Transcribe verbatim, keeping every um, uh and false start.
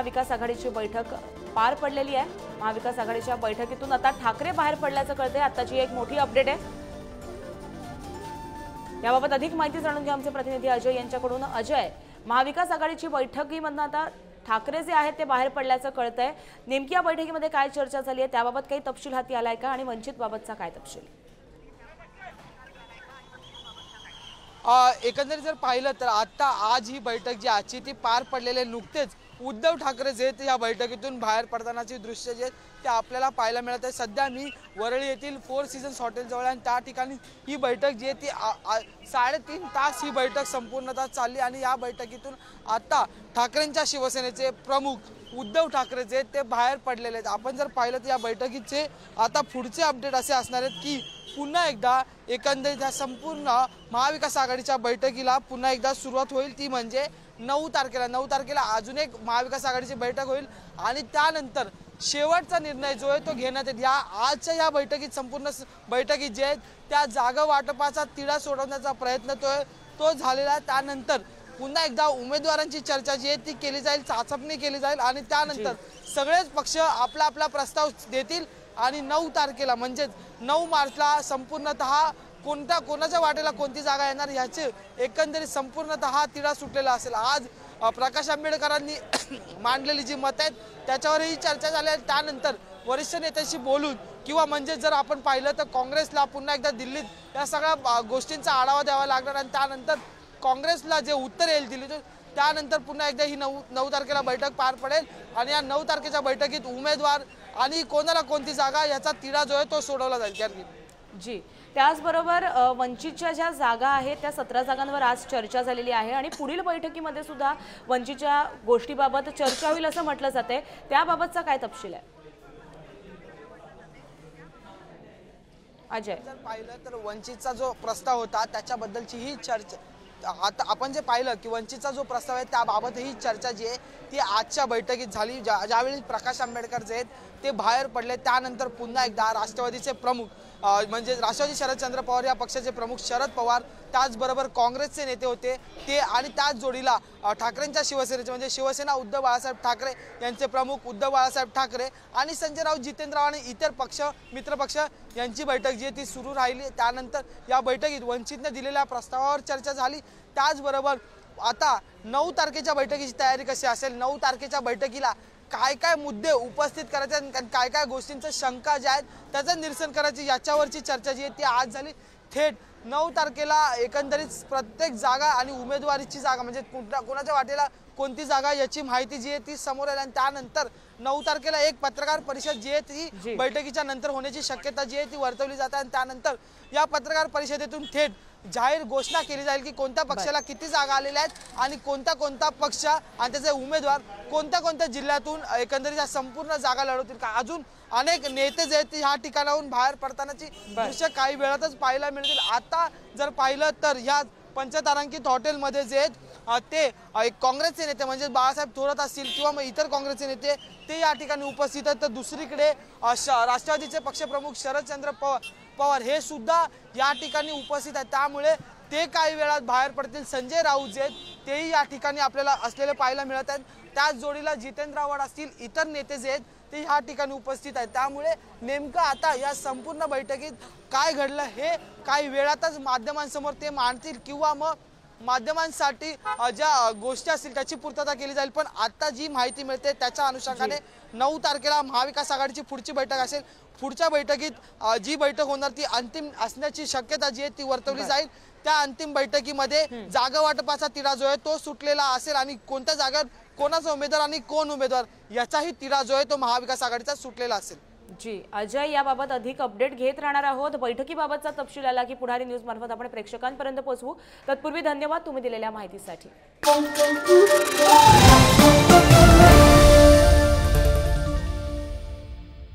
महाविकास आघाडीची बैठक पार पडलेली आहे। महाविकास आघाडीच्या बैठकीतून आता ठाकरे बाहेर पडल्याचं कळतंय। आताची एक मोठी अपडेट आहे। याबाबत अधिक माहिती जाणून घ्या आमचे प्रतिनिधी अजय यांच्याकडून। अजय, महाविकास आघाडीची बैठकीमधून आता ठाकरे जे आहेत ते बाहेर पडल्याचं कळतंय। नेमकी या बैठकीमध्ये काय चर्चा झाली आहे त्याबाबत काही तपशील हाती आलाय का आणि वंचित बाबतचा काय तपशील? एकंदरीत जर पाहिलं तर आता आज ही बैठक जी आजची ती पार पडलेले नुकतेच उद्धव ठाकरे जे या बैठकीतून बाहेर पडतानाची दृश्य जे ते आपल्याला पाहायला मिळत आहे। सध्या मी वरळी येथील फोर सीझन्स हॉटेल जवळ आणि त्या ठिकाणी ही बैठक जी आहे ती साडेतीन तास ही बैठक संपूर्णतः चालली आणि या बैठकीतून आता ठाकरेंच्या शिवसेनेचे प्रमुख उद्धव ठाकरे जे ते बाहेर पडलेले आहेत। आपण जर पाहिलं तर या बैठकीचे आता पुढचे अपडेट असे असणार आहेत की पुन्हा एकदा एकंदरीत ह्या संपूर्ण महाविकास आघाडीच्या बैठकीला पुन्हा एकदा सुरुवात होईल, ती म्हणजे नऊ तारखेला नऊ तारखेला अजून एक महाविकास आघाडीची बैठक होईल आणि त्यानंतर शेवटचा निर्णय जो आहे तो घेण्यात येईल। या आजच्या या बैठकीत संपूर्ण बैठकीत जे आहेत त्या जागा वाटपाचा तिढा सोडवण्याचा प्रयत्न तो तो झालेला आहे। त्यानंतर पुन्हा एकदा उमेदवारांची चर्चा जी आहे ती केली जाईल, चाचपणी केली जाईल आणि त्यानंतर सगळेच पक्ष आपला आपला प्रस्ताव देतील आणि नऊ तारखेला म्हणजेच नऊ मार्चला संपूर्णतः कोणत्या कोणाच्या वाटेला कोणती जागा येणार याचे एकंदरीत संपूर्णतः तिढा सुटलेला असेल। आज प्रकाश आंबेडकरांनी मांडलेली जी मत आहेत त्याच्यावरही चर्चा झाली आहे। त्यानंतर वरिष्ठ नेत्यांशी बोलून किंवा म्हणजे जर आपण पाहिलं तर काँग्रेसला पुन्हा एकदा दिल्लीत या सगळ्या गोष्टींचा आढावा द्यावा लागणार आणि त्यानंतर काँग्रेसला जे उत्तर येईल दिल्लीतून त्यानंतर पुन्हा एकदा ही नऊ नऊ तारखेला बैठक पार पडेल आणि या नऊ तारखेच्या बैठकीत उमेदवार आणि कोणाला कोणती जागा याचा तिढा जो आहे तो सोडवला जाईल। जी, त्याचबरोबर वंचितच्या ज्या जागा आहेत त्या सतरा जागांवर आज चर्चा झालेली आहे आणि पुढील बैठकीमध्ये सुद्धा वंचितच्या गोष्टीबाबत चर्चा होईल असं म्हटलं जाते। त्याबाबतचा काय तपशील आहे अजय? जर पाहिलं तर वंचितचा जो प्रस्ताव होता त्याच्याबद्दलची ही चर्चा आता आपण जे पाहिलं की वंचितचा जो प्रस्ताव आहे त्याबाबत ही चर्चा जी आहे ती आजच्या बैठकीत झाली। ज्या ज्यावेळी प्रकाश आंबेडकर जे आहेत ते बाहेर पडले त्यानंतर पुन्हा एकदा राष्ट्रवादीचे प्रमुख म्हणजे राष्ट्रवादी शरदचंद्र पवार या पक्षाचे प्रमुख शरद पवार त्याचबरोबर काँग्रेसचे नेते होते ते आणि त्याच जोडीला ठाकरेंच्या शिवसेनेचे म्हणजे शिवसेना उद्धव बाळासाहेब ठाकरे यांचे प्रमुख उद्धव बाळासाहेब ठाकरे आणि संजय राऊत जितेंद्र आणि इतर पक्ष मित्रपक्ष यांची बैठक जी आहे ती सुरू राहिली। त्यानंतर या बैठकीत वंचितने दिलेल्या प्रस्तावावर चर्चा झाली। त्याचबरोबर आता नऊ तारखेच्या बैठकीची तयारी कशी असेल, नऊ तारखेच्या बैठकीला काय काय मुद्दे उपस्थित करायचे आणि काय काय गोष्टींचं शंका ज्या आहेत त्याचं निरसन करायची याच्यावरची चर्चा जी आहे ती आज झाली। थेट नऊ तारखेला एकंदरीत प्रत्येक जागा आणि उमेदवारीची जागा म्हणजे कुठल्या कोणाच्या वाटेला कोणती जागा याची माहिती जी आहे ती समोर येईल आणि त्यानंतर नऊ तारखेला एक पत्रकार परिषद जी आहे ती बैठकीच्या नंतर होण्याची शक्यता जी आहे ती वर्तवली जाते आणि त्यानंतर या पत्रकार परिषदेतून थेट जाहीर घोषणा केली जाईल की कोणत्या पक्षाला किती जागा आलेल्या आहेत आणि कोणता कोणता पक्ष आणि त्याचे उमेदवार कोणत्या कोणत्या जिल्ह्यातून एकंदरीत या संपूर्ण जागा लढवतील का। अजून अनेक नेते जे आहेत ह्या ठिकाणाहून बाहेर पडतानाची दृश्य काही वेळातच पाहायला मिळतील। आता जर पाहिलं तर ह्या पंचतारांकित हॉटेलमध्ये जे आहेत ते काँग्रेसचे नेते म्हणजे बाळासाहेब थोरात असतील किंवा मग इतर काँग्रेसचे नेते ते या ठिकाणी उपस्थित आहेत। तर दुसरीकडे राष्ट्रवादीचे पक्षप्रमुख शरदचंद्र पवार पवार हे सुद्धा या ठिकाणी उपस्थित आहेत। त्यामुळे ते काही वेळात बाहेर पडतील। संजय राऊत जे आहेत तेही या ठिकाणी आपल्याला असलेले पाहायला मिळत आहेत। त्याच जोडीला जितेंद्र आव्हाड असतील इतर नेते जे आहेत ते ह्या ठिकाणी उपस्थित आहेत। त्यामुळे नेमकं आता या संपूर्ण बैठकीत काय घडलं हे काही वेळातच माध्यमांसमोर ते मांडतील किंवा मग माध्यमांसाठी ज्या गोष्टी असतील त्याची पूर्तता केली जाईल। पण आता जी माहिती मिळते त्याच्या अनुषंगाने नऊ तारखेला महाविकास आघाडीची पुढची बैठक असेल। पुढच्या बैठकीत जी बैठक होणार ती अंतिम असण्याची शक्यता जी आहे ती वर्तवली जाईल। त्या अंतिम बैठकीमध्ये जागा वाटपाचा तिढा जो आहे तो सुटलेला असेल आणि कोणत्या जागेवर कोणाचा उमेदवार आणि कोण उमेदवार याचाही तिढा जो आहे तो महाविकास आघाडीचा सुटलेला असेल। जी अजय, याबाबत अधिक अपडेट घेत राहणार आहोत। बैठकीबाबतचा तपशील आला की पुढारी न्यूज मार्फत आपण प्रेक्षकांपर्यंत पोहोचवू। तत्पूर्वी धन्यवाद तुम्ही दिलेल्या माहितीसाठी।